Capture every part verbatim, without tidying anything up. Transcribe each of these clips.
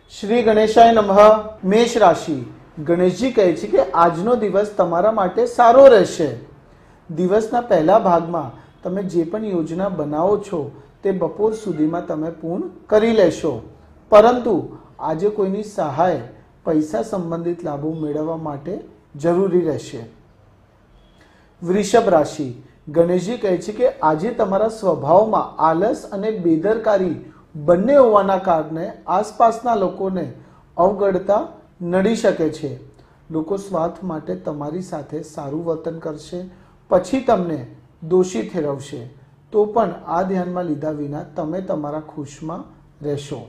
श्री गणेशाय नमः। मेष राशि। गणेशजी કહે છે કે આજનો દિવસ તમારા માટે સારો રહેશે। દિવસના પહેલા ભાગમાં તમે જે પણ યોજના બનાવો છો તે બપોર સુધીમાં તમે પૂર્ણ કરી લેશો, પરંતુ આજે કોઈની સહાય પૈસા સંબંધિત લાભો મેળવવા માટે જરૂરી રહેશે। વૃષભ રાશિ। ગણેશજી કહે છે કે આજે તમારા સ્વભાવમાં આલસ અને બેદરકારી બંને હોવાના કારણે આસપાસના લોકોને અવગણતા નડી શકે છે। લોકો સ્વાર્થ માટે તમારી સાથે સારું વર્તન કરશે, પછી તમને દોષી ઠેરવશે, તો પણ આ ધ્યાનમાં લીધા વિના તમે તમારા ખુશમાં રહેશો।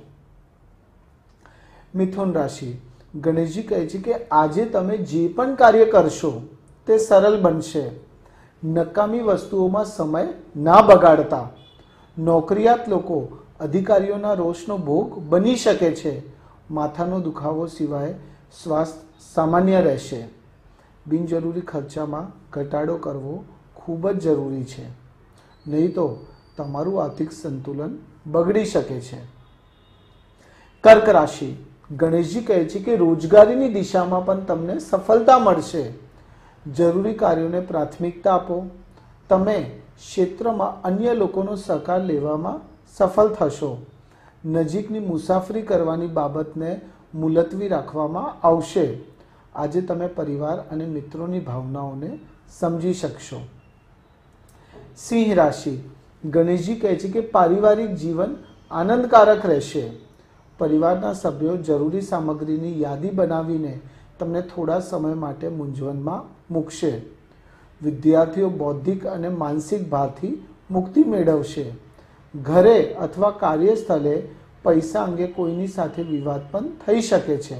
મિથુન રાશિ। ગણેશજી કહે છે કે આજે તમે જે પણ કાર્ય કરશો તે સરળ બનશે। નકામી વસ્તુઓમાં સમય ના બગાડતા। નોકરિયાત લોકો અધિકારીઓના રોષનો ભોગ બની શકે છે। માથાનો દુખાવો સિવાય સ્વાસ્થ્ય સામાન્ય રહેશે। બિનજરૂરી ખર્ચામાં ઘટાડો કરવો ખૂબ જ જરૂરી છે, નહીં તો તમારું આર્થિક સંતુલન બગડી શકે છે। કર્ક રાશિ। ગણેશજી કહે છે કે રોજગારીની દિશામાં પણ તમને સફળતા મળશે। જરૂરી કાર્યોને પ્રાથમિકતા આપો। તમે ક્ષેત્રમાં અન્ય લોકોનો સહકાર લેવામાં સફળ થશો। નજીકની મુસાફરી કરવાની બાબતને મુલતવી રાખવામાં આવશે। આજે તમે પરિવાર અને મિત્રોની ભાવનાઓને સમજી શકશો। સિંહ રાશિ। ગણેશજી કહે છે કે પારિવારિક જીવન આનંદકારક રહેશે। પરિવારના સભ્યો જરૂરી સામગ્રીની યાદી બનાવીને તમને થોડા સમય માટે મૂંઝવણમાં મૂકશે। વિદ્યાર્થીઓ બૌદ્ધિક અને માનસિક ભારથી મુક્તિ મેળવશે। ઘરે અથવા કાર્યસ્થળે પૈસા અંગે કોઈની સાથે વિવાદ પણ થઈ શકે છે।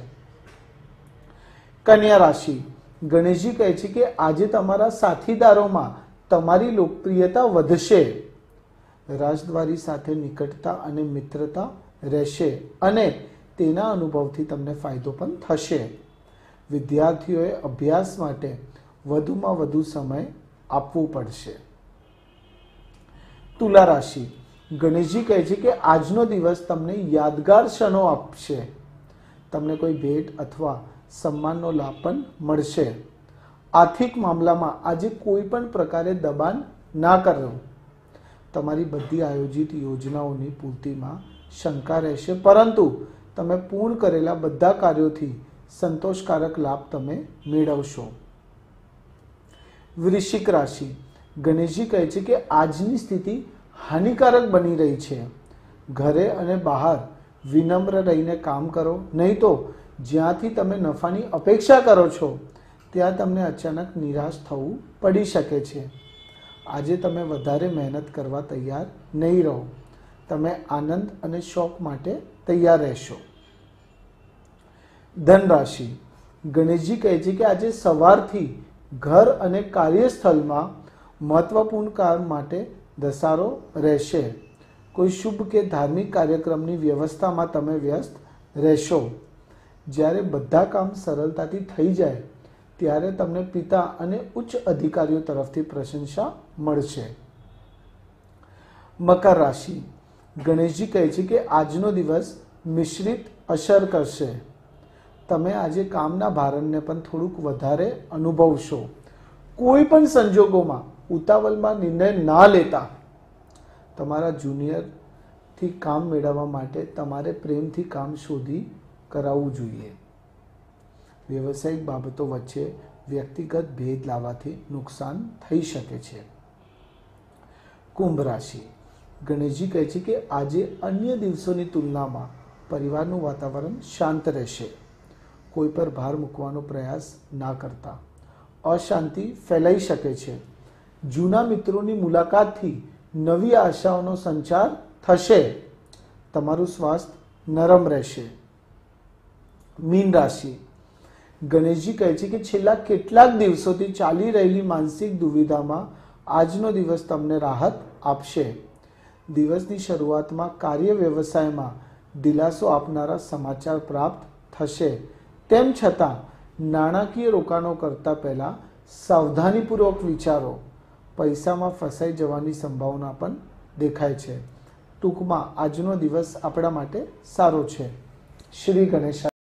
કન્યા રાશિ। ગણેશજી કહે છે કે આજે તમારા સાથીદારોમાં તમારી લોકપ્રિયતા વધશે। રાજદ્વારી સાથે નિકટતા અને મિત્રતા રહેશે અને તેના અનુભવથી તમને ફાયદો પણ થશે। વિદ્યાર્થીઓએ અભ્યાસ માટે વધુમાં વધુ સમય આપવો પડશે। તુલા રાશિ। ગણેશજી કહે છે કે આજનો દિવસ તમને યાદગાર ક્ષણો આપશે। તમને કોઈ ભેટ અથવા સન્માનનો લાભ પણ મળશે। આર્થિક મામલામાં આજે કોઈ પણ પ્રકારે દબાણ ના કરો। તમારી બધી આયોજિત યોજનાઓની પૂર્તિમાં શંકા રહેશે, પરંતુ તમે પૂર્ણ કરેલા બધા કાર્યોથી સંતોષકારક લાભ તમે મેળવશો। વૃશ્ચિક રાશિ। ગણેશજી કહે છે કે આજની સ્થિતિ હાનિકારક બની રહી છે। ઘરે અને બહાર વિનમ્ર રહીને કામ કરો, નહીં તો જ્યાંથી તમે નફાની અપેક્ષા કરો છો ત્યાં તમને અચાનક નિરાશ થવું પડી શકે છે। આજે તમે વધારે મહેનત કરવા તૈયાર નહીં રહો। તમે આનંદ અને શોખ માટે તૈયાર રહેશો। ધન રાશિ। ગણેશજી કહે છે કે આજે સવારથી ઘર અને કાર્યસ્થળમાં મહત્વપૂર્ણ કામ માટે ધસારો રહેશે। કોઈ શુભ કે ધાર્મિક કાર્યક્રમની વ્યવસ્થામાં તમે વ્યસ્ત રહેશો। જ્યારે બધા કામ સરળતાથી થઈ જાય ત્યારે તમને પિતા અને ઉચ્ચ અધિકારીઓ તરફથી પ્રશંસા મળશે। મકર રાશિ। ગણેશજી કહે છે કે આજનો દિવસ મિશ્રિત અસર કરશે। તમે આજે કામના ભારણને પણ થોડુંક વધારે અનુભવશો। કોઈ પણ સંજોગોમાં ઉતાવળમાં નિર્ણય ના લેતા। તમારા જુનિયરથી કામ મેળવવા માટે તમારે પ્રેમથી કામ શોધી કરાવવું જોઈએ। વ્યવસાયિક બાબતો વચ્ચે વ્યક્તિગત ભેદ લાવવાથી નુકસાન થઈ શકે છે। કુંભ રાશિ। ગણેશજી કહે છે કે આજે અન્ય દિવસોની તુલનામાં પરિવારનું વાતાવરણ શાંત રહેશે। કોઈ પર ભાર મૂકવાનો પ્રયાસ ના કરતા। અશાંતિ ફેલાઈ શકે છે। જૂના મિત્રોની મુલાકાતથી નવી આશાઓનો સંચાર થશે। તમારું સ્વાસ્થ્ય નરમ રહેશે। મીન રાશિ। ગણેશજી કહે છે કે છેલ્લા કેટલાક દિવસોથી ચાલી રહેલી માનસિક દુવિધામાં આજનો દિવસ તમને રાહત આપશે। દિવસની શરૂઆતમાં કાર્ય વ્યવસાયમાં દિલાસો આપનારા સમાચાર પ્રાપ્ત થશે। તેમ છતાં નાણાકીય રોકાણો કરતા પહેલા સાવધાનીપૂર્વક વિચારો। પૈસામાં ફસાઈ જવાની સંભાવના પણ દેખાય છે। ટૂંકમાં આજનો દિવસ આપણા માટે સારો છે। શ્રી ગણેશ.